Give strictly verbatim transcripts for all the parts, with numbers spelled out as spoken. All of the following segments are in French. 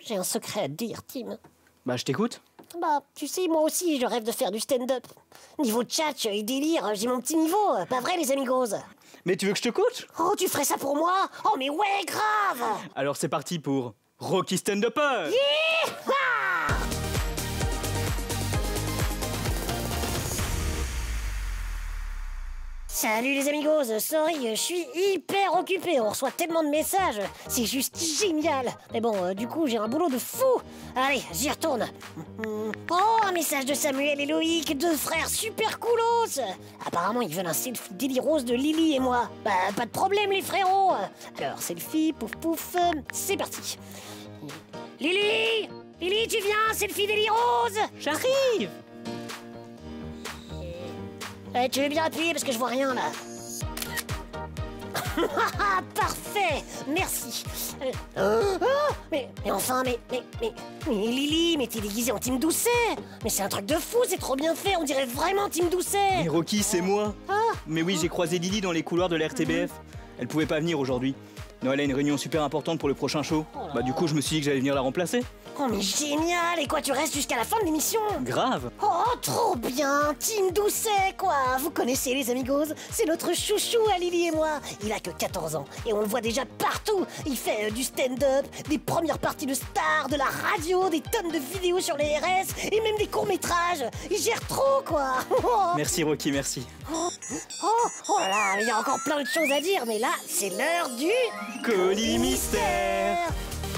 J'ai un secret à te dire, Tim. Bah, je t'écoute. Bah, tu sais, moi aussi, je rêve de faire du stand-up. Niveau tchatch et délire, j'ai mon petit niveau. Pas vrai, les amigos? Mais tu veux que je te coach? Oh, tu ferais ça pour moi? Oh, mais ouais, grave! Alors c'est parti pour Rocky Stand-Upper. Yeeha! Salut les amigos, sorry, je suis hyper occupé, on reçoit tellement de messages, c'est juste génial. Mais bon, euh, du coup j'ai un boulot de fou. Allez, j'y retourne. Oh, un message de Samuel et Loïc, deux frères super coolos. Apparemment ils veulent un selfie délirose de Lily et moi. Bah pas de problème les frérots. Alors selfie, pouf pouf, c'est parti. Lily, Lily tu viens, selfie délirose. J'arrive. Eh, tu veux bien appuyer parce que je vois rien là. Parfait, merci. Euh, oh, mais, mais enfin, mais, mais, mais, mais Lily, mais t'es déguisée en Tim Doucet. Mais c'est un truc de fou, c'est trop bien fait, on dirait vraiment Tim Doucet. Mais Rocky, c'est moi. Ah. Mais oui, j'ai croisé Lily dans les couloirs de la R T B F. Elle pouvait pas venir aujourd'hui. Non, elle a une réunion super importante pour le prochain show. Bah du coup, je me suis dit que j'allais venir la remplacer. Oh mais génial. Et quoi, tu restes jusqu'à la fin de l'émission? Grave. Oh, trop bien, Tim Doucet, quoi. Vous connaissez les amigos? C'est notre chouchou à Lily et moi. Il a que quatorze ans et on le voit déjà partout. Il fait euh, du stand-up, des premières parties de stars, de la radio, des tonnes de vidéos sur les R S et même des courts-métrages. Il gère trop, quoi. Merci Rocky, merci. Oh, oh, oh là là, il y a encore plein de choses à dire, mais là, c'est l'heure du... Colis mystère.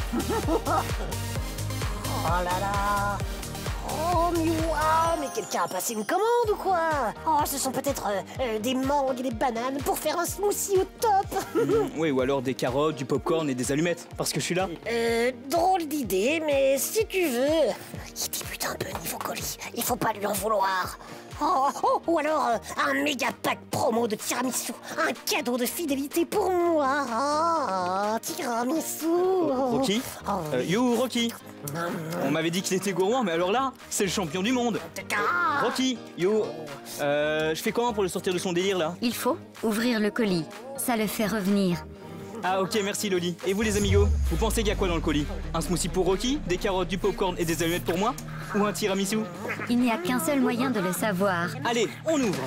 Oh là là. Oh mais waouh, mais quelqu'un a passé une commande ou quoi? Oh, ce sont peut-être euh, euh, des mangues et des bananes pour faire un smoothie au top. Mmh, oui, ou alors des carottes, du popcorn et des allumettes, parce que je suis là. Euh, drôle d'idée, mais si tu veux... Il débute un peu niveau colis, il faut pas lui en vouloir. Oh, oh, ou alors euh, un méga pack promo de tiramisu, un cadeau de fidélité pour moi. Ah, tiramisu. Rocky Oh, euh, You Rocky. On m'avait dit qu'il était gourmand, mais alors là, c'est le champion du monde. Ah. Rocky, yo, euh, je fais comment pour le sortir de son délire là? Il faut ouvrir le colis, ça le fait revenir. Ah ok, merci Loli. Et vous les amigos, vous pensez qu'il y a quoi dans le colis? Un smoothie pour Rocky, des carottes, du popcorn et des allumettes pour moi? Ou un tiramisu? Il n'y a qu'un seul moyen de le savoir. Allez, on ouvre.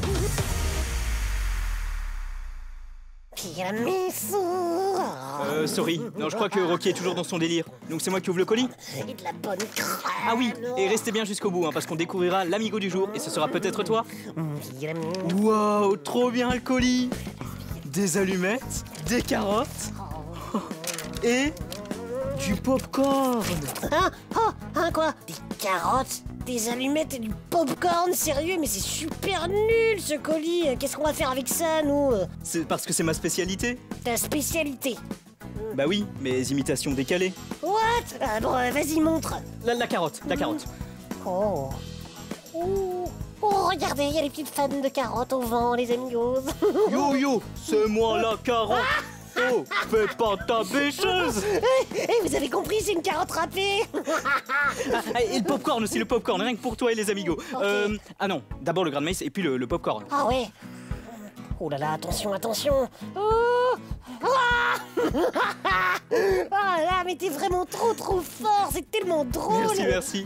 Tiramisu. Euh, sorry, non, je crois que Rocky est toujours dans son délire. Donc c'est moi qui ouvre le colis? Et de la bonne crème. Ah oui, et restez bien jusqu'au bout, hein, parce qu'on découvrira l'amigo du jour, et ce sera peut-être toi. Waouh, trop bien le colis. Des allumettes, des carottes, et du popcorn. Hein? Oh, hein quoi? Des carottes, des allumettes et du popcorn? Sérieux, mais c'est super nul ce colis. Qu'est-ce qu'on va faire avec ça, nous? C'est parce que c'est ma spécialité. Ta spécialité? Bah oui, mes imitations décalées. What? Ah, bon, euh, vas-y, montre. La, la carotte, la carotte. Oh. Oh. Oh, regardez, il y a les petites fans de carottes au vent, les amigos. Yo yo, c'est moi la carotte. Oh, fais pas ta bêcheuse. Eh, vous avez compris, c'est une carotte râpée. Ah, et le popcorn aussi, le popcorn, rien que pour toi et les amigos. Okay. Euh, ah non, d'abord le grain de maïs et puis le, le popcorn. Ah ouais. Oh là là, attention, attention. Oh, ah. Oh là, mais t'es vraiment trop trop fort, c'est tellement drôle. Merci, merci.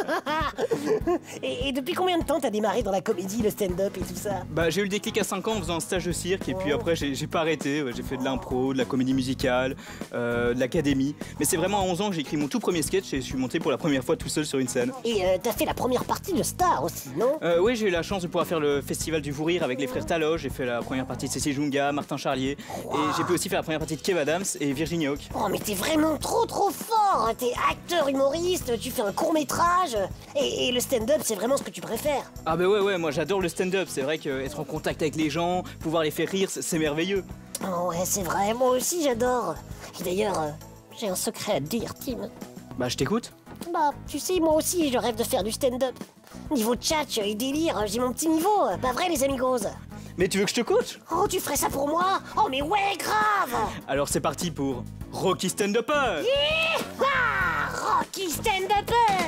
et, et depuis combien de temps t'as démarré dans la comédie, le stand-up et tout ça? Bah j'ai eu le déclic à cinq ans en faisant un stage de cirque et puis après j'ai pas arrêté. J'ai fait de l'impro, de la comédie musicale, euh, de l'académie. Mais c'est vraiment à onze ans que j'ai écrit mon tout premier sketch et je suis monté pour la première fois tout seul sur une scène. Et euh, t'as fait la première partie de Star aussi, non? euh, Oui, j'ai eu la chance de pouvoir faire le festival du Fou Rire avec les frères Taloche. J'ai fait la première partie de Cécile Junga, Martin Charlier. Wow. Et j'ai pu aussi faire la première partie de Kev Adams et Virginie Hawk. Oh mais t'es vraiment trop trop fort. T'es acteur, humoriste, tu fais un court-métrage. Et, et le stand-up, c'est vraiment ce que tu préfères. Ah bah ouais, ouais, moi j'adore le stand-up. C'est vrai qu'être en contact avec les gens, pouvoir les faire rire, c'est merveilleux. Oh ouais, c'est vrai, moi aussi j'adore. Et d'ailleurs, euh, j'ai un secret à te dire, Tim. Bah je t'écoute. Bah, tu sais, moi aussi je rêve de faire du stand-up. Niveau tchatch et délire, j'ai mon petit niveau. Pas vrai, les amigos? Mais tu veux que je te coach? Oh, tu ferais ça pour moi? Oh mais ouais, grave. Alors c'est parti pour Rocky Stand-Upper. Yeeha! Rocky Stand-Upper.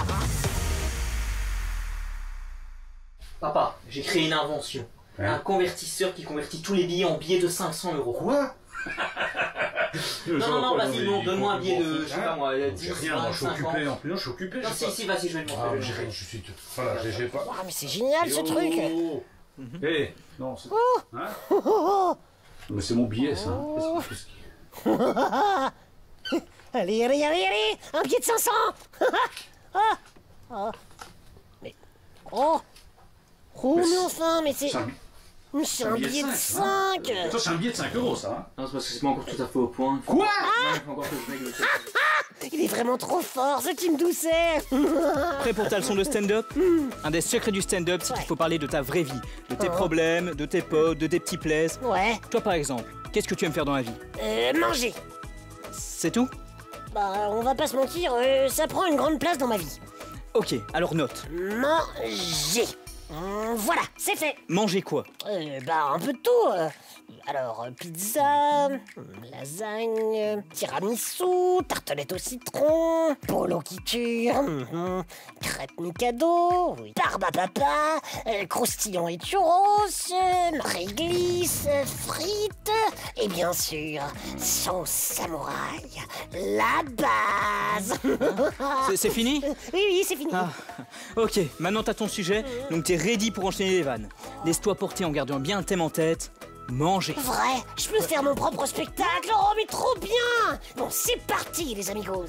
Papa, j'ai créé une invention. Hein? Un convertisseur qui convertit tous les billets en billets de cinq cents euros. Quoi? Non, non, non, vas-y, non, donne-moi un billet de, je sais pas moi, dix, rien, moi je suis occupé en plus, non, je suis occupé. Non, si, si, vas-y, je vais le Ah, montrer. j'ai je suis. Voilà, j'ai pas. Ah, mais c'est génial ce truc. Eh, non, c'est. Oh. Hein Oh, oh, Mais c'est mon billet, ça. Oh. Qu'est-ce qu'il- oh. Allez, allez, allez, allez, un billet de cinq cents. Ah. Ah. Mais... Oh. Oh, mais enfin, mais c'est... C'est un, Mais c'est un billet de cinq. hein. Ça, c'est un billet de cinq euros, ça. Hein. Non, c'est parce que c'est pas encore tout à fait au point. Quoi? Non, il faut encore que je règle le truc. Il est vraiment trop fort, ce Tim Doucet. Prêt pour ta leçon de stand-up? Un des secrets du stand-up, c'est qu'il faut parler de ta vraie vie, de tes Oh. problèmes, de tes potes, de tes petits plaises. Ouais. Toi par exemple, qu'est-ce que tu aimes faire dans la vie? Euh, manger. C'est tout? Bah, on va pas se mentir, euh, ça prend une grande place dans ma vie. Ok, alors note. Manger. Hum, voilà, c'est fait. Manger quoi? Euh, bah, un peu de tout. euh. Alors, euh, pizza, lasagne, euh, tiramisu, tartelette au citron, polo qui tue, hum, crêpe Mikado, oui, barbe à papa, euh, croustillant et churros, euh, réglisse, euh, frites, et bien sûr, sauce samouraï, la base. C'est- C'est fini? Oui, oui, c'est fini. Ah, ok, maintenant t'as ton sujet, donc t'es ready pour enchaîner les vannes. Laisse-toi porter en gardant bien un thème en tête. Manger. Vrai, je peux faire mon propre spectacle, oh mais trop bien. Bon, c'est parti les amigos.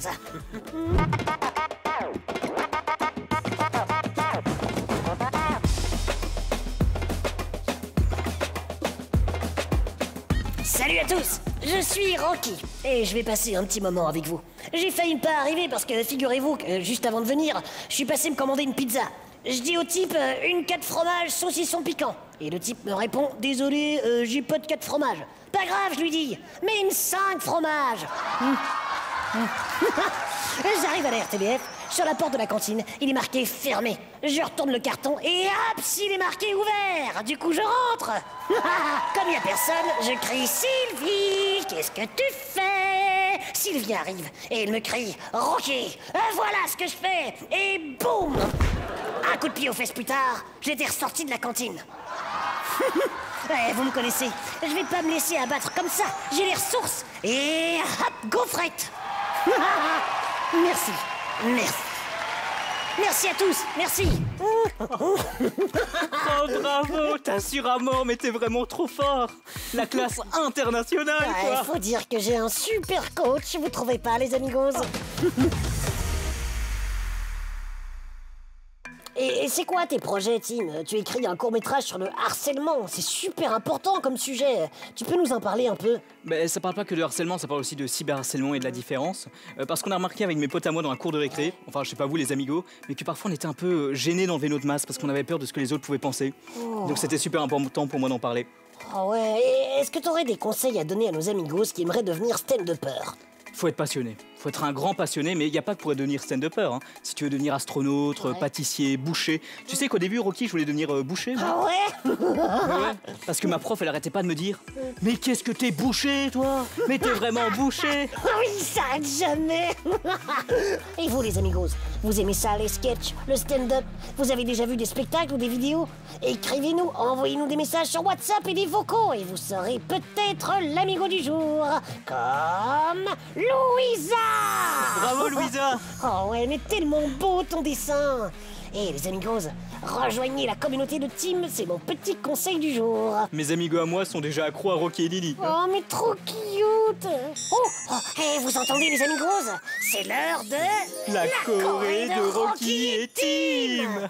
Salut à tous, je suis Rocky et je vais passer un petit moment avec vous. J'ai failli ne pas arriver parce que figurez-vous que juste avant de venir, je suis passé me commander une pizza. Je dis au type euh, une quatre fromages saucisson piquant. Et le type me répond désolé, euh, j'ai pas de quatre fromages. Pas grave, je lui dis, mais une cinq fromages. Hum. Hum. J'arrive à la R T B F, sur la porte de la cantine, il est marqué fermé. Je retourne le carton et hop, il est marqué ouvert. Du coup, je rentre. Comme il n'y a personne, je crie Sylvie, qu'est-ce que tu fais? Sylvie arrive et elle me crie Rocky, euh, voilà ce que je fais. Et boum. Un coup de pied aux fesses plus tard, j'étais ressorti de la cantine. Ouais, vous me connaissez, je vais pas me laisser abattre comme ça, j'ai les ressources. Et hop, gaufrette. Merci, merci. Merci à tous, merci. Oh bravo, t'assures à mort, mais t'es vraiment trop fort. La classe internationale, Ouais, quoi. faut dire que j'ai un super coach, vous trouvez pas les amigos? Et, et c'est quoi tes projets, Tim? Tu écris un court-métrage sur le harcèlement, c'est super important comme sujet. Tu peux nous en parler un peu? Mais ça parle pas que de harcèlement, ça parle aussi de cyberharcèlement et de la différence. Euh, parce qu'on a remarqué avec mes potes à moi dans la cour de récré, enfin je sais pas vous les amigos, mais que parfois on était un peu euh, gênés d'enlever notre masque parce qu'on avait peur de ce que les autres pouvaient penser. Oh. Donc c'était super important pour moi d'en parler. Ah ouais, et est-ce que t'aurais des conseils à donner à nos amigos qui aimeraient devenir stand-upper? Faut être passionné, faut être un grand passionné, mais il n'y a pas que pour devenir stand-upper. Hein. Si tu veux devenir astronaute, Ouais. pâtissier, boucher. Tu sais qu'au début, Rocky, je voulais devenir euh, boucher. moi. Ah ouais? Ouais, parce que ma prof, elle arrêtait pas de me dire mais qu'est-ce que t'es bouché, toi? Mais t'es vraiment bouché? Ah oui, il s'arrête jamais. Et vous les amigos, vous aimez ça, les sketchs, le stand-up? Vous avez déjà vu des spectacles ou des vidéos? Écrivez-nous, envoyez-nous des messages sur WhatsApp et des vocaux et vous serez peut-être l'amigo du jour. Comme Louisa. Bravo, Louisa! Oh ouais, mais tellement beau ton dessin. Et les amigos, rejoignez la communauté de Tim, c'est mon petit conseil du jour. Mes amigos à moi sont déjà accros à Rocky et Lily. Oh, mais trop cute. Oh, oh, et vous entendez les amigos? C'est l'heure de... La, Corée de Rocky et Tim!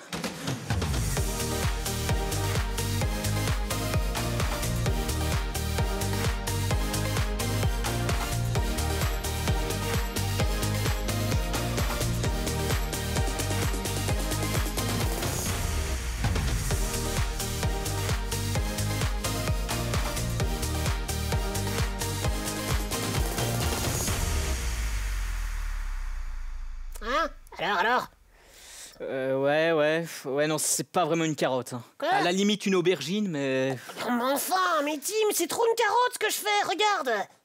Hein? Alors, alors? Euh, ouais, ouais, f- ouais, non, c'est pas vraiment une carotte. Hein. Quoi? À la limite, une aubergine, mais. Non, mais enfin, mais Tim, c'est trop une carotte ce que je fais, regarde.